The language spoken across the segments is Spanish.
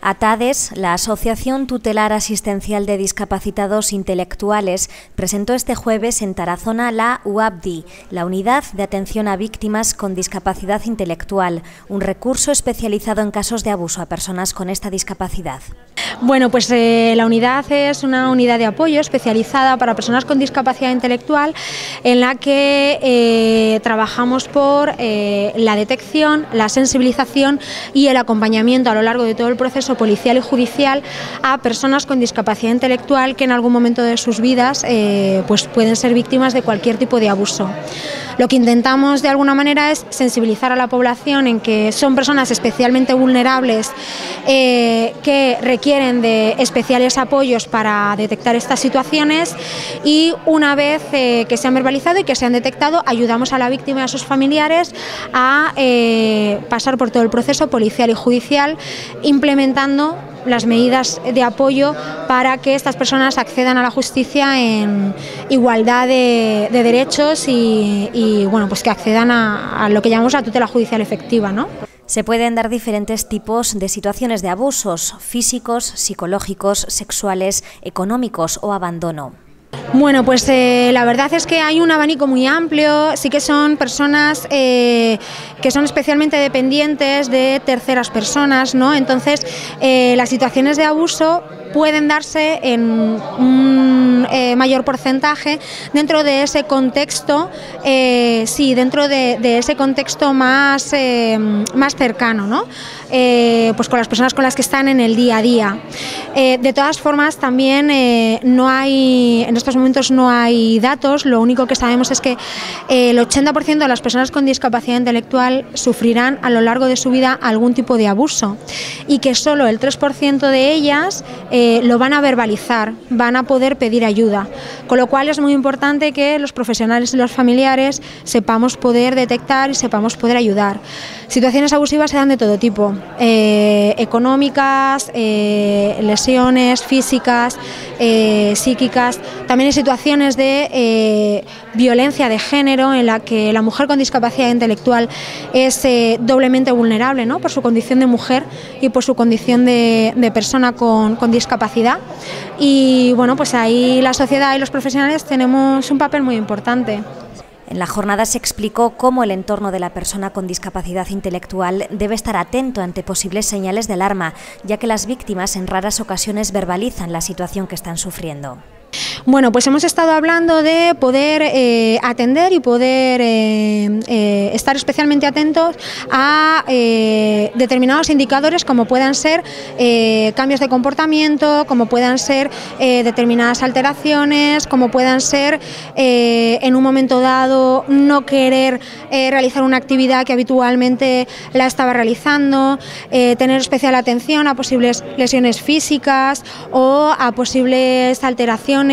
ATADES, la Asociación Tutelar Asistencial de Discapacitados Intelectuales, presentó este jueves en Tarazona la UABDI, la Unidad de Atención a Víctimas con Discapacidad Intelectual, un recurso especializado en casos de abuso a personas con esta discapacidad. Bueno, pues la unidad es una unidad de apoyo especializada para personas con discapacidad intelectual en la que trabajamos por la detección, la sensibilización y el acompañamiento a lo largo de todo el proceso policial y judicial a personas con discapacidad intelectual que en algún momento de sus vidas pues pueden ser víctimas de cualquier tipo de abuso. Lo que intentamos de alguna manera es sensibilizar a la población en que son personas especialmente vulnerables que requieren de especiales apoyos para detectar estas situaciones, y una vez que se han verbalizado y que se han detectado, ayudamos a la víctima y a sus familiares a pasar por todo el proceso policial y judicial, implementando las medidas de apoyo para que estas personas accedan a la justicia en igualdad de derechos y bueno, pues que accedan a lo que llamamos la tutela judicial efectiva, ¿no? Se pueden dar diferentes tipos de situaciones de abusos físicos, psicológicos, sexuales, económicos o abandono. Bueno, pues la verdad es que hay un abanico muy amplio. Sí que son personas que son especialmente dependientes de terceras personas, ¿no? Entonces, las situaciones de abuso pueden darse en un mayor porcentaje dentro de ese contexto, dentro de ese contexto más cercano, ¿no? Pues con las personas con las que están en el día a día. De todas formas, también en estos momentos no hay datos. Lo único que sabemos es que el 80% de las personas con discapacidad intelectual sufrirán a lo largo de su vida algún tipo de abuso, y que solo el 3% de ellas lo van a verbalizar, van a poder pedir ayuda, con lo cual es muy importante que los profesionales y los familiares sepamos poder detectar y sepamos poder ayudar. Situaciones abusivas se dan de todo tipo, económicas, lesiones físicas, psíquicas. También hay situaciones de violencia de género en la que la mujer con discapacidad intelectual es doblemente vulnerable, ¿no? Por su condición de mujer y por su condición de persona con discapacidad. Y bueno, pues ahí la sociedad y los profesionales tenemos un papel muy importante. En la jornada se explicó cómo el entorno de la persona con discapacidad intelectual debe estar atento ante posibles señales de alarma, ya que las víctimas en raras ocasiones verbalizan la situación que están sufriendo. Bueno, pues hemos estado hablando de poder atender y poder estar especialmente atentos a determinados indicadores, como puedan ser cambios de comportamiento, como puedan ser determinadas alteraciones, como puedan ser en un momento dado no querer realizar una actividad que habitualmente la estaba realizando, tener especial atención a posibles lesiones físicas o a posibles alteraciones,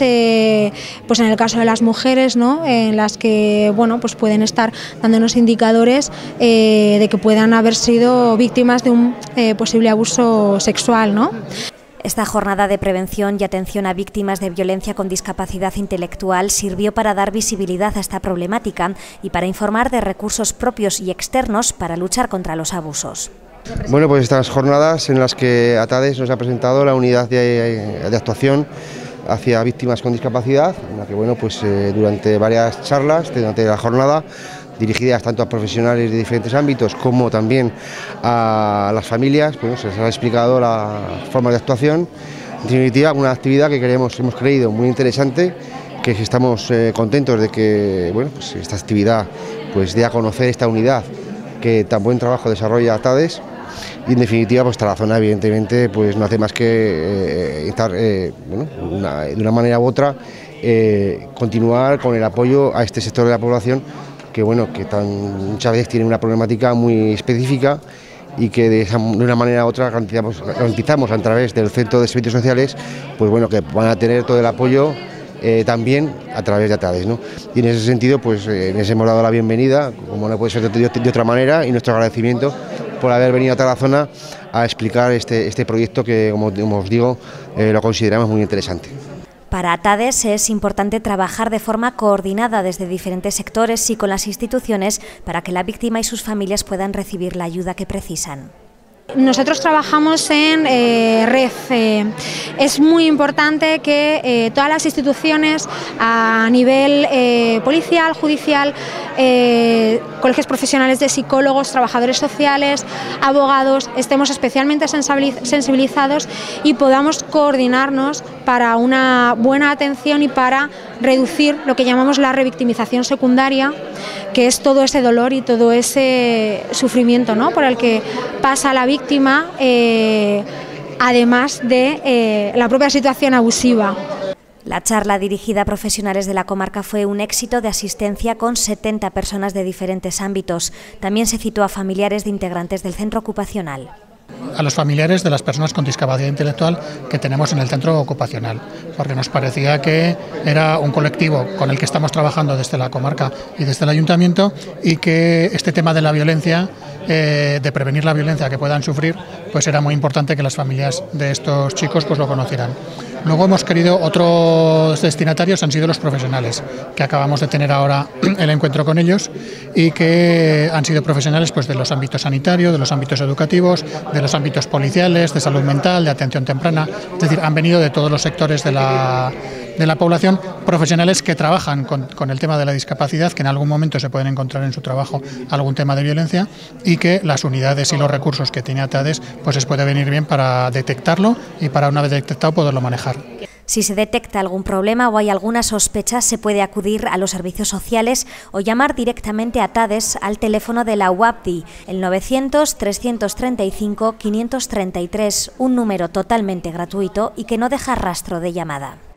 pues en el caso de las mujeres, ¿no? En las que bueno, pues pueden estar dándonos indicadores de que puedan haber sido víctimas de un posible abuso sexual, ¿no? Esta jornada de prevención y atención a víctimas de violencia con discapacidad intelectual sirvió para dar visibilidad a esta problemática y para informar de recursos propios y externos para luchar contra los abusos. Bueno, pues estas jornadas en las que ATADES nos ha presentado la unidad de actuación hacia víctimas con discapacidad, en la que bueno, pues durante varias charlas durante la jornada, dirigidas tanto a profesionales de diferentes ámbitos como también a las familias, pues se les ha explicado las formas de actuación. En definitiva, una actividad que hemos creído muy interesante, que estamos contentos de que bueno, pues esta actividad pues dé a conocer esta unidad que tan buen trabajo desarrolla ATADES. Y en definitiva, pues Tarazona evidentemente pues no hace más que estar de una manera u otra continuar con el apoyo a este sector de la población que bueno, que muchas veces tiene una problemática muy específica y que de una manera u otra garantizamos a través del Centro de Servicios Sociales, pues bueno, que van a tener todo el apoyo también a través de ATADES, ¿no? Y en ese sentido pues les hemos dado la bienvenida, como no puede ser de otra manera, y nuestro agradecimiento por haber venido a Tarazona a explicar este proyecto que, como os digo, lo consideramos muy interesante. Para ATADES es importante trabajar de forma coordinada desde diferentes sectores y con las instituciones para que la víctima y sus familias puedan recibir la ayuda que precisan. Nosotros trabajamos en red. Es muy importante que todas las instituciones a nivel policial, judicial, colegios profesionales de psicólogos, trabajadores sociales, abogados, estemos especialmente sensibilizados y podamos coordinarnos para una buena atención y para reducir lo que llamamos la revictimización secundaria, que es todo ese dolor y todo ese sufrimiento, ¿no?, por el que pasa la víctima, además de la propia situación abusiva. La charla dirigida a profesionales de la comarca fue un éxito de asistencia con 70 personas de diferentes ámbitos. También se citó a familiares de integrantes del centro ocupacional. A los familiares de las personas con discapacidad intelectual que tenemos en el centro ocupacional, porque nos parecía que era un colectivo con el que estamos trabajando desde la comarca y desde el ayuntamiento, y que este tema de la violencia, de prevenir la violencia que puedan sufrir, pues era muy importante que las familias de estos chicos pues lo conocieran. Luego hemos querido, otros destinatarios han sido los profesionales, que acabamos de tener ahora el encuentro con ellos, y que han sido profesionales pues de los ámbitos sanitarios, de los ámbitos educativos, de los ámbitos policiales, de salud mental, de atención temprana. Es decir, han venido de todos los sectores de la población, profesionales que trabajan con el tema de la discapacidad, que en algún momento se pueden encontrar en su trabajo algún tema de violencia, y que las unidades y los recursos que tiene ATADES pues les puede venir bien para detectarlo y para, una vez detectado, poderlo manejar. Si se detecta algún problema o hay alguna sospecha, se puede acudir a los servicios sociales o llamar directamente a ATADES al teléfono de la UABDI, el 900-335-533, un número totalmente gratuito y que no deja rastro de llamada.